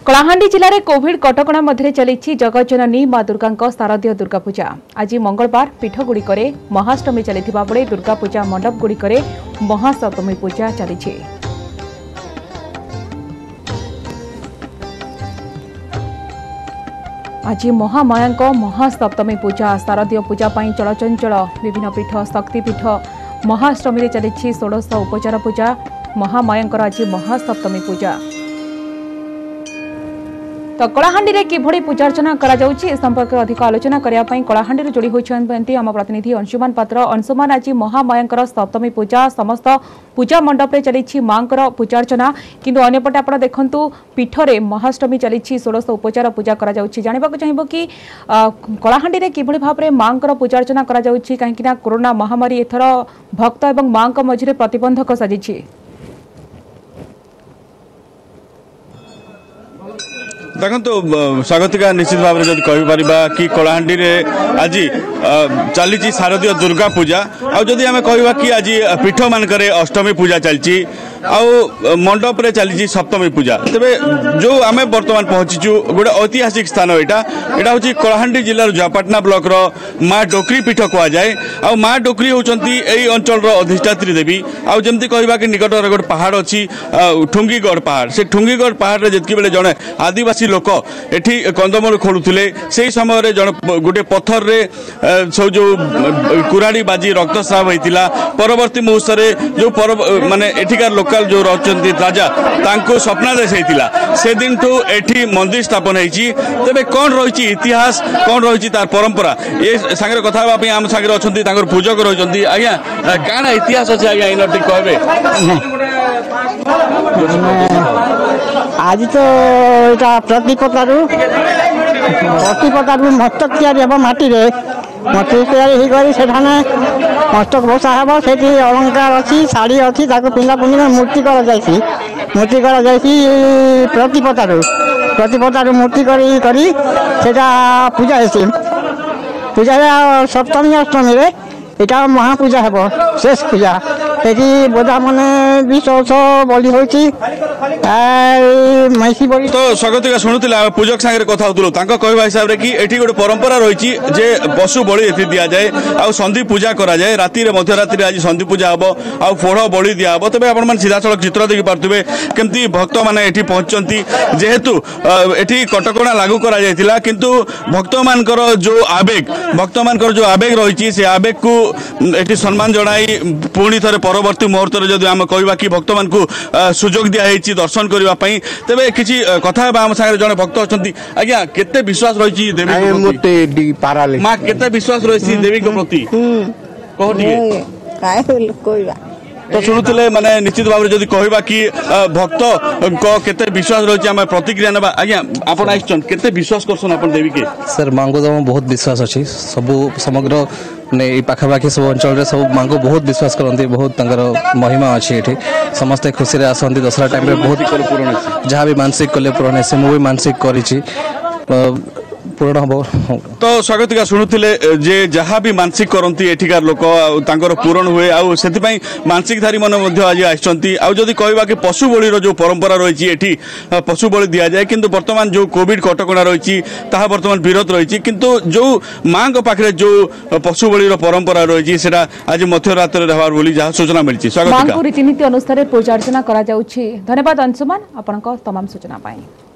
कलाहांडी जिले में कोविड कटकणा मध्य चली जगज्जननी मां दुर्गा शारदीय दुर्गा पूजा। आज मंगलवार पीठगुड़िक महाअष्टमी चली बेले दुर्गा पूजा मंडप गुड़िक महासप्तमी पूजा चली। आज महामाया महासप्तमी पूजा शारदीय पूजा चलचंचल विभिन्न पीठ शक्तिपीठ महाअष्टमी चली 16 उपचार पूजा। महामाया आज महासप्तमी पूजा। तो कलाहांडी रे किभଳି पूजार्चना करा जाउछि संपर्क अधिक आलोचना करिया पई कलाहांडी रे जोड़ी होइछन्ती आम प्रतिनिधि अंशुमान पात्र। अंशुमान, आज महामायांकर सप्तमी पूजा समस्त पूजा मंडप रे चली मांकर पूजार्चना, किंतु अन्यपटे आपण देखंतु पीठ रे महाअष्टमी चली 16 उपचार पूजा करा जाउछि। जानिबा को चाहिबो कि कलाहांडी रे किभଳି भाव रे मांकर पूजार्चना करा जाउछि, काहेकि ना कोरोना महामारी एथर भक्त एवं मांक मझिरे प्रतिबंधक साजिछि। देखो तो स्वागतिका निश्चित भाव में कहीपर कि कलाहांडी आज चली शारदीय दुर्गा पूजा। आदि आम कह कि आज पीठ मानक अष्टमी पूजा चलती मंडप रे चली सप्तमी पूजा। तेरे जो आम बर्तमान पहुंचीचु गोटे ऐतिहासिक स्थान यहाँ हूँ कलाहांडी जिलार जयपाटना ब्लॉक रो माँ डोकरी पीठ कहुए। आ माँ डोकरी होती यही अंचल अधिष्ठात्री देवी। आमती कह कि निकट गोटे पहाड़ अच्छी ठुंगीगढ़ पहाड़। से ठुंगीगढ़ पहाड़ में जितकी बेले जड़े आदिवासी लोक एठी कंदमूल खोलुले से समय जन गोटे पत्थर रे सब जो कुराड़ी बाजी रक्तस्राव होता। परवर्ती मुहूर्त जो माने एठिकार लोकल जो रही राजा तांको स्वप्नादेश होता से दिन ठू एठी मंदिर स्थापन होती। तेरे कौन रही इतिहास कौन रही तार परंपरा ये सांगे कथा आम सांगे अच्छा पूजक रही। आज्ञा काण इतिहास अच्छे आज्ञा इन कहे आज तो यहाँ प्रतिपदारू मस्तक तैयारी हम माटी मस्तक तैयारी से मस्तक बसा हे से अलंकार अच्छी शाढ़ी अच्छी पिंधा पुंजी मूर्ति मूर्ति प्रतिपदारू मूर्ति करा पूजा है। पूजा सप्तमी अष्टमी यहाँ महापूजा हे शेष पूजा ये बोधा मैंने भी बलि होती। तो स्वागत शुणुला पूजक सांगे कथा कहवा हिसाब से कि ये गोटे परंपरा रही जे पशु बलि ये दि जाए आ संधि पूजा करा जाए। राति मध्यरात्रि आज संधि पूजा हम आ फोड़ बलि दिया हम। तेज आप सीधा सड़क चित्र देखी पारे केमती भक्त मैंने ये पहुंचती जेहेतु ये कटकणा लागू करा किंतु भक्त मान जो आवेग रही से आवेग को ये सम्मान जनाई पुणी थे परवर्ती मुहूर्त जब आम कहवा कि भक्त मान सुजोग दिखाई दर्शन करने। तेरे किसी कथा आम सागर जड़े भक्त अच्छा आज्ञा केते विश्वास रही देवी माँ केते विश्वास रही देवी प्रति तो शुणुले माने निश्चित भाव में कहवा कि भक्त केते विश्वास रही आम प्रतिक्रिया ना। आज्ञा आपन आइछन केते विश्वास करछन आपन देवी के? सर मां को तो बहुत विश्वास अच्छी सबू समग्र ने पाखापाखि सब अंचल सब मां को बहुत विश्वास करती। बहुत महिमा अच्छी ये समस्ते खुशी आसती दशहरा टाइम बहुत जहाँ भी मानसिक कले पूरण से मुझे मानसिक करी पूर्ण हम। तो स्वागतिका शुणुले जे जहाँ भी मानसिक करती एठिकार लोक पूरण हुए से मानसिकधारी मन आज आसती। आदि कहवा कि पशु बलि जो परंपरा रही एठी पशु बलि दि जाए किंतु वर्तमान जो कोविड कटकणा रही वर्तमान विरोध रही किंतु जो माँ पाखे जो पशु बलि परंपरा रही से आज मध्यरात्र रहा बोली जहाँ सूचना मिली। स्वागत रीतिनीति अनुसार पूजा अर्चना करा जाउछि। धन्यवाद अंशुमान आपण तमाम सूचना पाई।